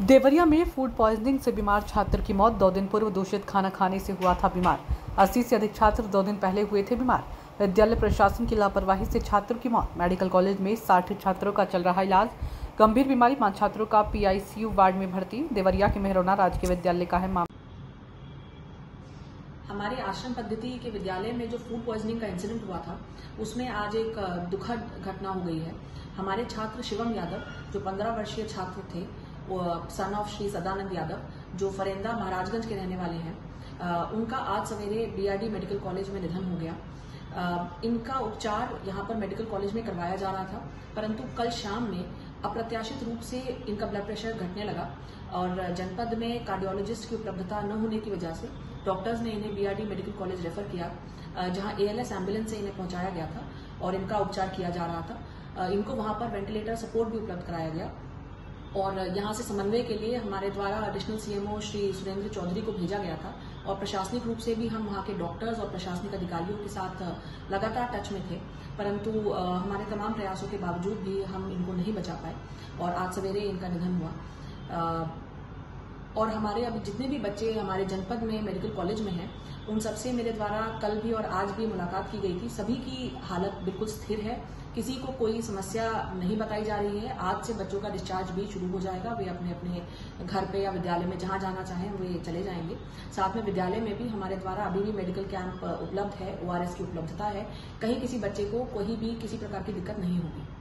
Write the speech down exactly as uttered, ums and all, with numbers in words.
देवरिया में food poisoning से बीमार छात्र की मौत। दो दिन पूर्व दूषित खाना खाने से हुआ था बीमार। अस्सी से अधिक छात्र दो दिन पहले हुए थे बीमार। विद्यालय प्रशासन की लापरवाही से छात्र की मौत। मेडिकल कॉलेज में साठ छात्रों का चल रहा इलाज। गंभीर बीमारी पांच छात्रों का पीआईसीयू वार्ड में भर्ती। देवरिया के मेहरोना राजकीय विद्यालय का है मामला। हमारे आश्रम पद्धति के विद्यालय में जो फूड पॉइजनिंग का इंसिडेंट हुआ था, उसमें आज एक दुखद घटना हो गई है। हमारे छात्र शिवम यादव जो पंद्रह वर्षीय छात्र थे, वो सन ऑफ श्री सदानंद यादव, जो फरेंदा महाराजगंज के रहने वाले हैं, उनका आज सवेरे बीआरडी मेडिकल कॉलेज में निधन हो गया। इनका उपचार यहाँ पर मेडिकल कॉलेज में करवाया जा रहा था, परंतु कल शाम में अप्रत्याशित रूप से इनका ब्लड प्रेशर घटने लगा और जनपद में कार्डियोलॉजिस्ट की उपलब्धता न होने की वजह से डॉक्टर्स ने इन्हें बीआरडी मेडिकल कॉलेज रेफर किया, जहां एएलएस एम्बुलेंस से इन्हें पहुंचाया गया था और इनका उपचार किया जा रहा था। इनको वहां पर वेंटिलेटर सपोर्ट भी उपलब्ध कराया गया और यहां से समन्वय के लिए हमारे द्वारा एडिशनल सीएमओ श्री सुरेंद्र चौधरी को भेजा गया था और प्रशासनिक रूप से भी हम वहां के डॉक्टर्स और प्रशासनिक अधिकारियों के साथ लगातार टच में थे, परंतु हमारे तमाम प्रयासों के बावजूद भी हम इनको नहीं बचा पाए और आज सवेरे इनका निधन हुआ। और हमारे अभी जितने भी बच्चे हमारे जनपद में मेडिकल कॉलेज में हैं, उन सबसे मेरे द्वारा कल भी और आज भी मुलाकात की गई थी। सभी की हालत बिल्कुल स्थिर है, किसी को कोई समस्या नहीं बताई जा रही है। आज से बच्चों का डिस्चार्ज भी शुरू हो जाएगा, वे अपने अपने घर पे या विद्यालय में जहां जाना चाहें वे चले जाएंगे। साथ में विद्यालय में भी हमारे द्वारा अभी भी मेडिकल कैंप उपलब्ध है, ओआरएस की उपलब्धता है, कहीं किसी बच्चे को कोई भी किसी प्रकार की दिक्कत नहीं होगी।